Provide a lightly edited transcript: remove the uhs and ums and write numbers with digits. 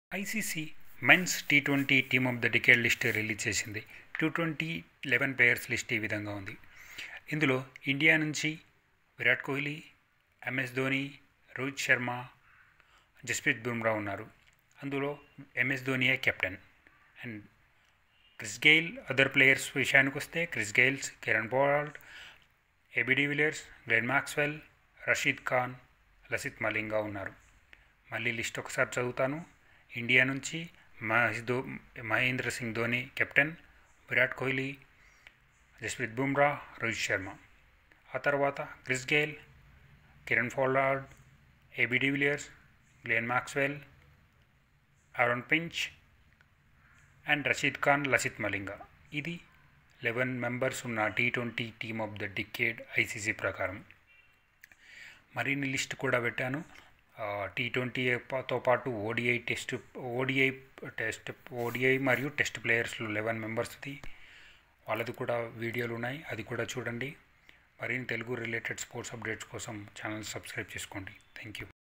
ICC men's టీ20 team of the decade list release చేసింది. టీ20 11 ప్లేయర్స్ లిస్ట్ ఈ విధంగా ఉంది. ఇందులో ఇండియా నుంచి విరాట్ కోహ్లీ, ఎంఎస్ ధోని, రోహిత్ శర్మ, జస్ప్రీత్ బుమ్రా ఉన్నారు. అందులో ఎంఎస్ ధోనియే captain. And Chris Gayle, other players విషయానికి వస్తే Chris Gayles, Kieron Pollard, AB de Villiers, Glenn Maxwell, Rashid Khan, Lasith Malinga ఉన్నారు. మళ్ళీ లిస్ట్ ఒకసారి చదువుతాను. ఇండియా నుంచి మహేంద్ర సింగ్ ధోని కెప్టెన్, విరాట్ కోహ్లీ, జస్ప్రీత్ బుమ్రా, రోహిత్ శర్మ. ఆ తర్వాత Chris Gayle, Kieron Pollard, AB de Villiers, Glenn Maxwell, Aaron Finch and Rashid Khan, Lasith Malinga. ఇది 11 మెంబర్స్ ఉన్న టీ20 team of the decade ICC ప్రకారం. మరిన్ని లిస్ట్ కూడా పెట్టాను. టీ20తో పాటు ఓడిఐ మరియు టెస్ట్ ప్లేయర్స్లో 11 మెంబర్స్ది వాళ్ళది కూడా వీడియోలు ఉన్నాయి, అది కూడా చూడండి. మరిన్ని తెలుగు రిలేటెడ్ స్పోర్ట్స్ అప్డేట్స్ కోసం ఛానల్ సబ్స్క్రైబ్ చేసుకోండి. Thank you.